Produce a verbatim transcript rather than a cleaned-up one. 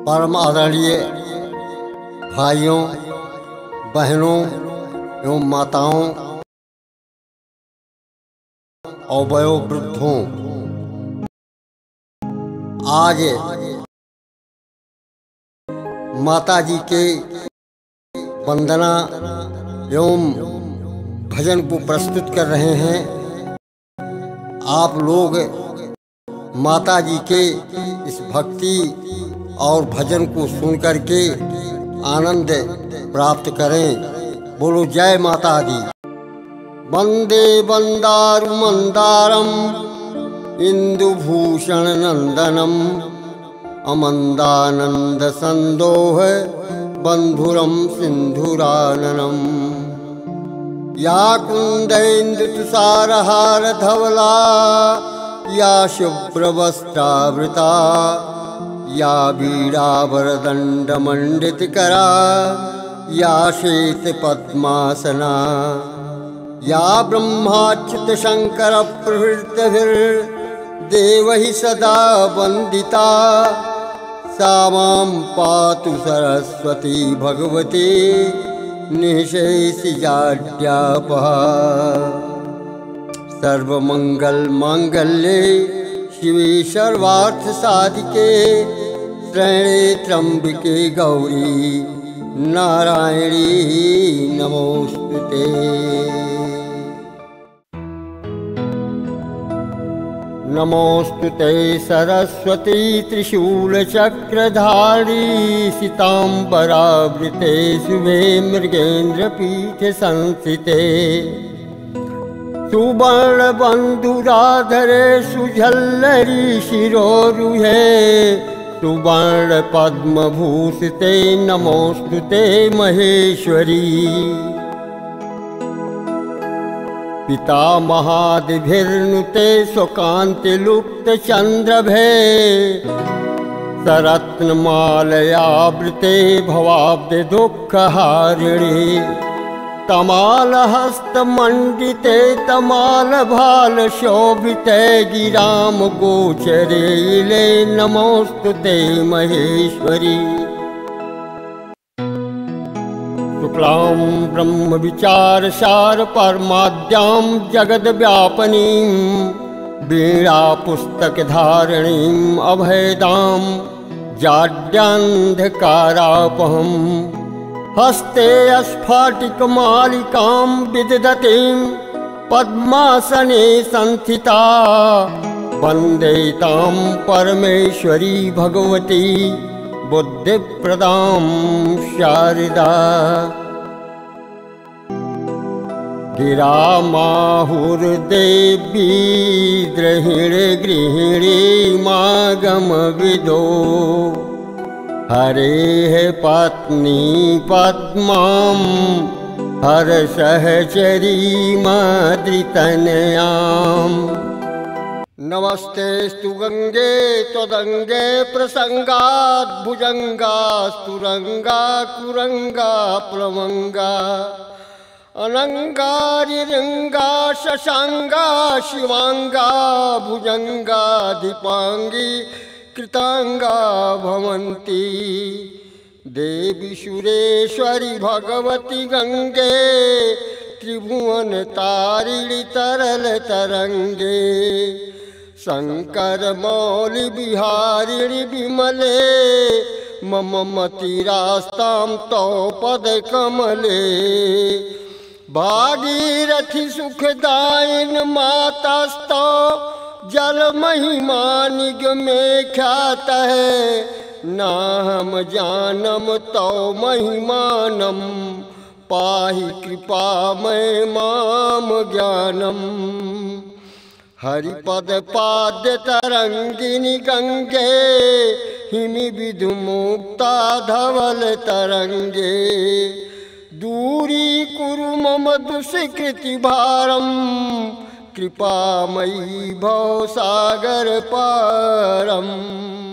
परम आदरणीय भाइयों, बहनों एवं माताओं और वयोवृद्धों, आज माता जी के वंदना एवं भजन को प्रस्तुत कर रहे हैं। आप लोग माता जी के इस भक्ति और भजन को सुन करके आनंद प्राप्त करें। बोलो जय माता दी। वंदे वंदारु मंदारम इंदुभूषण नंदनम अमंदानंद संदोह बंधुरम सिंधुराननम। या कुंदेन्दु तुषारहार धवला या शुभ्रवस्त्रावृता या वीणावरदण्डमण्डितकरा या श्वेतपद्मासना या ब्रह्माच्युतशङ्करप्रभृतिभिर्देवैः सदा वन्दिता सा मां पातु सरस्वती भगवती निःशेषजाड्यापहा। सर्वमङ्गलमाङ्गल्ये शिवे सर्वार्थसाधिके शरणे त्र्यंबके गौरी नारायणी नमोस्तुते। नमोस्तुते सरस्वती त्रिशूलचक्रधारी सीताम्बरावृते शुभे मृगेन्द्रपीठे संस्थिते। सुवर्णबन्धुराधरे सुझल्लरी शिरोरुहे सुवर्ण पद्मभूषिते नमोस्तुते महेश्वरी। पितामहादिभिर्नुते स्वकान्तिलुप्तचन्द्रभे सरत्नमालयावृते भवाब्धे दुःखहारिणी। तमालहस्तमण्डिते तमालभालशोभिते गिराम गोचरे नमोस्तुते महेश्वरी। शुक्लां ब्रह्मविचारसार परमाद्यां जगद्व्यापनीं वीणापुस्तकधारिणीं अभयदां जाड्यान्धकारापहम्। हस्ते स्फाटिकमालिकां विदधतीं पद्मासने संस्थिता वन्दे तां परमेश्वरी भगवती बुद्धिप्रदां शारदा। गिरामाहुर्देवी द्रहिणी गृहिणी मागमविदो हरेः पत्नी पद्मां हरसहचरी माद्रितनयाम्। नमस्तेस्तु गंगे त्वदंगे प्रसंगात् भुजंगास्तुरंगा कुरंगा प्लवंगा अनंगारिरंगा शशांगा शिवांगा भुजंगा दीपांगी कृतांगा भवन्ति। देवी सुरेश्वरी भगवती गंगे त्रिभुवन तारिणी तरल तरंगे। शंकर मौली बिहारिणी विमले मम मतिरास्तां तौ पद कमले। भागीरथी सुखदायिन मातास्तौ जल महिमा निगमे ख्यात है। नाहम जानम तौ महिमानम पाहि कृपामय माम ज्ञानम। हरिपद पाद्य तरंगिनी गंगे हिमि विधुमुक्ता धवल तरंगे। दूरी कुरु मम दुष्कृति भारम कृपामयी भवसागर पारम।